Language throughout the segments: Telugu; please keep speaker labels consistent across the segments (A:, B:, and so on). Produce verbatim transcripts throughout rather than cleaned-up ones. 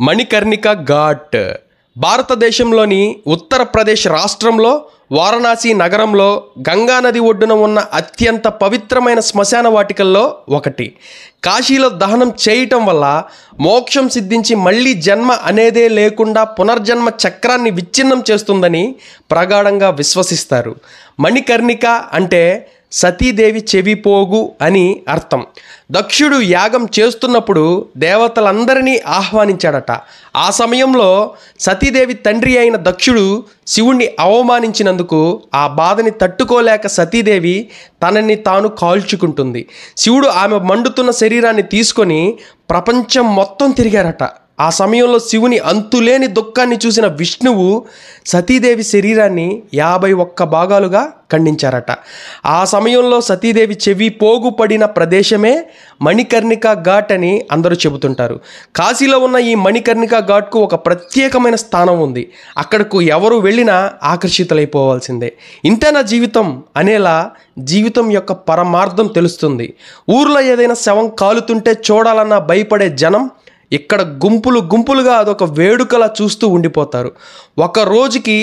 A: మణికర్ణిక ఘాట్ భారతదేశంలోని ఉత్తరప్రదేశ్ రాష్ట్రంలో వారణాసి నగరంలో గంగానది ఒడ్డున ఉన్న అత్యంత పవిత్రమైన శ్మశాన వాటికల్లో ఒకటి. కాశీలో దహనం చేయటం వల్ల మోక్షం సిద్ధించి మళ్ళీ జన్మ అనేదే లేకుండా పునర్జన్మ చక్రాన్ని విచ్ఛిన్నం చేస్తుందని ప్రగాఢంగా విశ్వసిస్తారు. మణికర్ణిక అంటే సతీదేవి చెవిపోగు అని అర్థం. దక్షుడు యాగం చేస్తున్నప్పుడు దేవతలందరినీ ఆహ్వానించాడట. ఆ సమయంలో సతీదేవి తండ్రి అయిన దక్షుడు శివుణ్ణి అవమానించినందుకు ఆ బాధని తట్టుకోలేక సతీదేవి తనని తాను కాల్చుకుంటుంది. శివుడు ఆమె మండుతున్న శరీరాన్ని తీసుకొని ప్రపంచం మొత్తం తిరిగారట. ఆ సమయంలో శివుని అంతులేని దుఃఖాన్ని చూసిన విష్ణువు సతీదేవి శరీరాన్ని యాభై ఒక్క భాగాలుగా ఖండించారట. ఆ సమయంలో సతీదేవి చెవి పోగుపడిన ప్రదేశమే మణికర్ణిక ఘాట్ అని అందరూ చెబుతుంటారు. కాశీలో ఉన్న ఈ మణికర్ణిక ఘాట్కు ఒక ప్రత్యేకమైన స్థానం ఉంది. అక్కడకు ఎవరు వెళ్ళినా ఆకర్షితులైపోవాల్సిందే. ఇంతేనా జీవితం అనేలా జీవితం యొక్క పరమార్థం తెలుస్తుంది. ఊర్లో ఏదైనా శవం కాలుతుంటే చూడాలన్నా భయపడే జనం ఇక్కడ గుంపులు గుంపులుగా అదొక వేడుకలా చూస్తూ ఉండిపోతారు. ఒక రోజుకి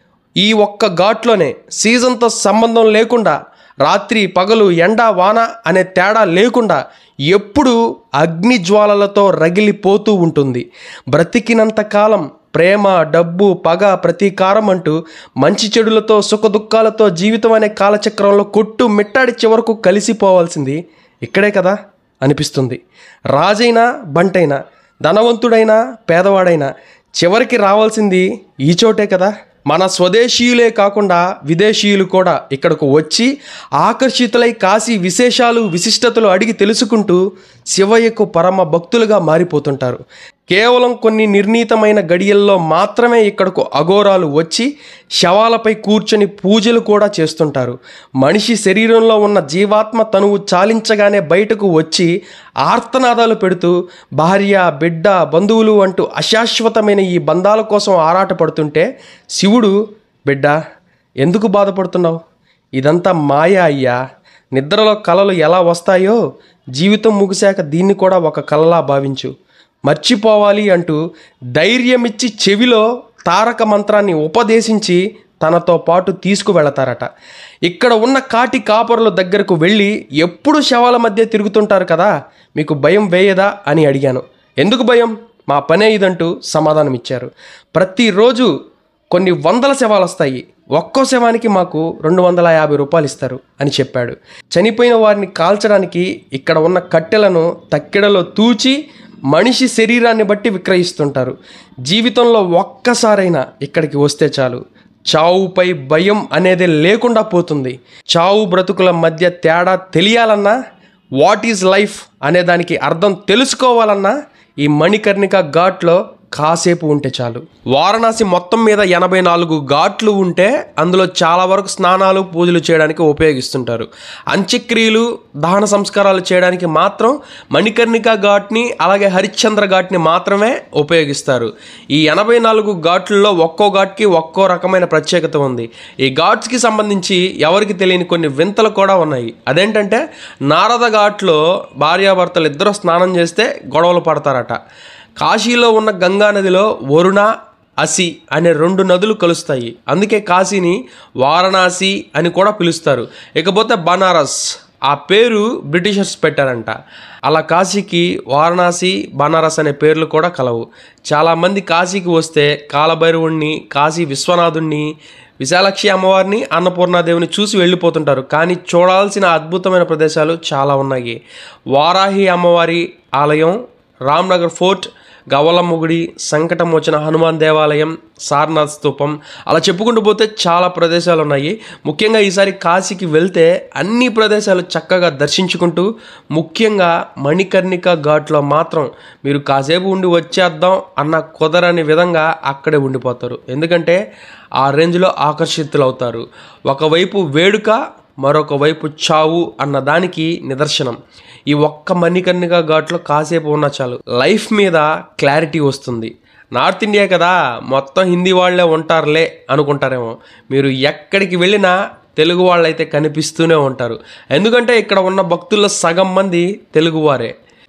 A: ఈ ఒక్క ఘాట్లోనే సీజన్తో సంబంధం లేకుండా రాత్రి పగలు ఎండ వాన అనే తేడా లేకుండా ఎప్పుడూ అగ్ని జ్వాలలతో రగిలిపోతూ ఉంటుంది. బ్రతికినంతకాలం ప్రేమ, డబ్బు, పగ, ప్రతీకారం అంటూ మంచి చెడులతో సుఖ దుఃఖాలతో జీవితం అనే కాలచక్రంలో కొట్టు మిట్టాడి చివరకు కలిసిపోవాల్సింది ఇక్కడే కదా అనిపిస్తుంది. రాజైనా బంటైనా, ధనవంతుడైనా పేదవాడైనా చివరికి రావాల్సింది ఈ చోటే కదా. మన స్వదేశీయులే కాకుండా విదేశీయులు కూడా ఇక్కడకు వచ్చి ఆకర్షితులై కాశీ విశేషాలు విశిష్టతలు అడిగి తెలుసుకుంటూ శివయ్యకు పరమ భక్తులుగా మారిపోతుంటారు. కేవలం కొన్ని నిర్ణీతమైన గడియల్లో మాత్రమే ఇక్కడకు అఘోరాలు వచ్చి శవాలపై కూర్చొని పూజలు కూడా చేస్తుంటారు. మనిషి శరీరంలో ఉన్న జీవాత్మ తనువు చాలించగానే బయటకు వచ్చి ఆర్తనాదాలు పెడుతూ భార్య, బిడ్డ, బంధువులు అంటూ అశాశ్వతమైన ఈ బంధాల కోసం ఆరాటపడుతుంటే శివుడు, బిడ్డ ఎందుకు బాధపడుతున్నావు? ఇదంతా మాయ అయ్యా. నిద్రలో కలలు ఎలా వస్తాయో జీవితం ముగిశాక దీన్ని కూడా ఒక కలలా భావించు, మర్చిపోవాలి అంటూ ధైర్యమిచ్చి చెవిలో తారక మంత్రాన్ని ఉపదేశించి తనతో పాటు తీసుకువెళతారట. ఇక్కడ ఉన్న కాటి కాపరుల దగ్గరకు వెళ్ళి ఎప్పుడు శవాల మధ్య తిరుగుతుంటారు కదా, మీకు భయం వేయదా అని అడిగాను. ఎందుకు భయం, మా పనే ఇదంటూ సమాధానం ఇచ్చారు. ప్రతిరోజు కొన్ని వందల శవాలు వస్తాయి, ఒక్కో శవానికి మాకు రెండు వందల యాభై రూపాయలు ఇస్తారు అని చెప్పాడు. చనిపోయిన వారిని కాల్చడానికి ఇక్కడ ఉన్న కట్టెలను తక్కెడలో తూచి మనిషి శరీరాన్ని బట్టి విక్రయిస్తుంటారు. జీవితంలో ఒక్కసారైనా ఇక్కడికి వస్తే చాలు, చావుపై భయం అనేది లేకుండా పోతుంది. చావు బ్రతుకుల మధ్య తేడా తెలియాలన్నా, వాట్ ఈజ్ లైఫ్ అనే దానికి అర్థం తెలుసుకోవాలన్నా ఈ మణికర్ణిక ఘాట్లో కాసేపు ఉంటే చాలు. వారణాసి మొత్తం మీద ఎనభై నాలుగు ఘాట్లు ఉంటే అందులో చాలా వరకు స్నానాలు, పూజలు చేయడానికి ఉపయోగిస్తుంటారు. అంత్యక్రియలు, దహన సంస్కారాలు చేయడానికి మాత్రం మణికర్ణిక ఘాట్ని అలాగే హరిశ్చంద్ర ఘాట్ని మాత్రమే ఉపయోగిస్తారు. ఈ ఎనభై నాలుగు ఘాట్లలో ఒక్కో ఘాట్కి ఒక్కో రకమైన ప్రత్యేకత ఉంది. ఈ ఘాట్స్కి సంబంధించి ఎవరికి తెలియని కొన్ని వింతలు కూడా ఉన్నాయి. అదేంటంటే నారద ఘాట్లో భార్యాభర్తలు ఇద్దరు స్నానం చేస్తే గొడవలు పడతారట. కాశీలో ఉన్న గంగా నదిలో వరుణ, అసి అనే రెండు నదులు కలుస్తాయి. అందుకే కాశీని వారణాసి అని కూడా పిలుస్తారు. ఇకపోతే బనారస్, ఆ పేరు బ్రిటిషర్స్ పెట్టారంట. అలా కాశీకి వారణాసి, బనారస్ అనే పేర్లు కూడా కలవు. చాలామంది కాశీకి వస్తే కాలభైరవుణ్ణి, కాశీ విశ్వనాథుణ్ణి, విశాలాక్షి అమ్మవారిని, అన్నపూర్ణాదేవిని చూసి వెళ్ళిపోతుంటారు. కానీ చూడాల్సిన అద్భుతమైన ప్రదేశాలు చాలా ఉన్నాయి. వారాహి అమ్మవారి ఆలయం, రామ్నగర్ ఫోర్ట్, గవలమ్మ గుడి, సంకటమోచన హనుమాన్ దేవాలయం, సారనాథ్ స్తూపం, అలా చెప్పుకుంటూ పోతే చాలా ప్రదేశాలు ఉన్నాయి. ముఖ్యంగా ఈసారి కాశీకి వెళ్తే అన్ని ప్రదేశాలు చక్కగా దర్శించుకుంటూ ముఖ్యంగా మణికర్ణిక ఘాట్లో మాత్రం మీరు కాసేపు ఉండి వచ్చేద్దాం అన్న కుదరని విధంగా అక్కడే ఉండిపోతారు. ఎందుకంటే ఆ రేంజ్లో ఆకర్షితులు అవుతారు. ఒకవైపు వేడుక, మరొక వైపు చావు అన్న దానికి నిదర్శనం. ఈ ఒక్క మణికర్ణిక ఘాట్లో కాసేపు ఉన్న చాలు, లైఫ్ మీద క్లారిటీ వస్తుంది. నార్త్ ఇండియా కదా, మొత్తం హిందీ వాళ్ళే ఉంటారులే అనుకుంటారేమో. మీరు ఎక్కడికి వెళ్ళినా తెలుగు వాళ్ళైతే కనిపిస్తూనే ఉంటారు. ఎందుకంటే ఇక్కడ ఉన్న భక్తుల్లో సగం మంది తెలుగువారే.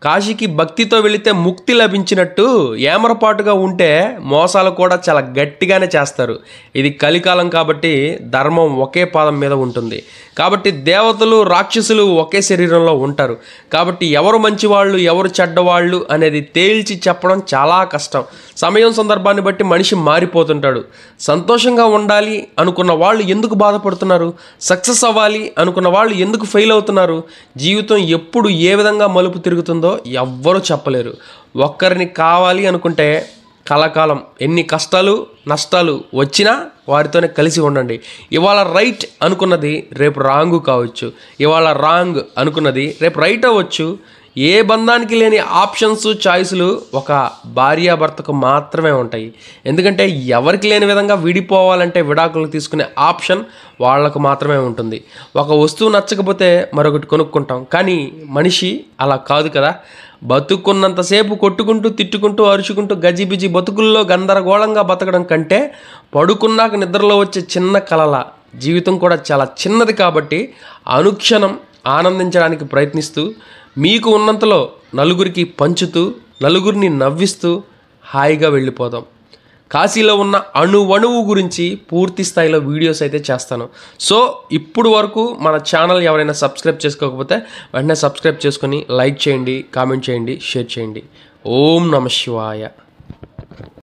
A: కాశీకి భక్తితో వెళితే ముక్తి లభించినట్టు ఏమరపాటుగా ఉంటే మోసాలు కూడా చాలా గట్టిగానే చేస్తారు. ఇది కలికాలం కాబట్టి ధర్మం ఒకే పాదం మీద ఉంటుంది. కాబట్టి దేవతలు రాక్షసులు ఒకే శరీరంలో ఉంటారు. కాబట్టి ఎవరు మంచివాళ్ళు ఎవరు చెడ్డవాళ్ళు అనేది తేల్చి చెప్పడం చాలా కష్టం. సమయం సందర్భాన్ని బట్టి మనిషి మారిపోతుంటాడు. సంతోషంగా ఉండాలి అనుకున్న వాళ్ళు ఎందుకు బాధపడుతున్నారు? సక్సెస్ అవ్వాలి అనుకున్న వాళ్ళు ఎందుకు ఫెయిల్ అవుతున్నారు? జీవితం ఎప్పుడు ఏ విధంగా మలుపు తిరుగుతుందో ఎవ్వరూ చెప్పలేరు. ఒక్కరిని కావాలి అనుకుంటే కలకాలం ఎన్ని కష్టాలు నష్టాలు వచ్చినా వారితోనే కలిసి ఉండండి. ఇవాళ రైట్ అనుకున్నది రేపు రాంగ్ కావచ్చు, ఇవాళ రాంగ్ అనుకున్నది రేపు రైట్ అవ్వచ్చు. ఏ బంధానికి లేని ఆప్షన్స్ చాయిస్లు ఒక భార్యాభర్తకు మాత్రమే ఉంటాయి. ఎందుకంటే ఎవరికి లేని విధంగా విడిపోవాలంటే విడాకులు తీసుకునే ఆప్షన్ వాళ్ళకు మాత్రమే ఉంటుంది. ఒక వస్తువు నచ్చకపోతే మరొకటి కొనుక్కుంటాం, కానీ మనిషి అలా కాదు కదా. బతుకున్నంతసేపు కొట్టుకుంటూ తిట్టుకుంటూ అరుచుకుంటూ గజిబిజి బతుకుల్లో గందరగోళంగా బతకడం కంటే పడుకున్నాక నిద్రలో వచ్చే చిన్న కలల జీవితం కూడా చాలా చిన్నది. కాబట్టి అనుక్షణం ఆనందించడానికి ప్రయత్నిస్తూ మీకు ఉన్నంతలో నలుగురికి పంచుతూ నలుగురిని నవ్విస్తూ హాయిగా వెళ్ళిపోదాం. కాశీలో ఉన్న అణువణువు గురించి పూర్తి స్థాయిలో వీడియోస్ అయితే చేస్తాను. సో ఇప్పుడు వరకు మన ఛానల్ ఎవరైనా సబ్స్క్రైబ్ చేసుకోకపోతే వెంటనే సబ్స్క్రైబ్ చేసుకొని లైక్ చేయండి, కామెంట్ చేయండి, షేర్ చేయండి. ఓం నమ శివాయ.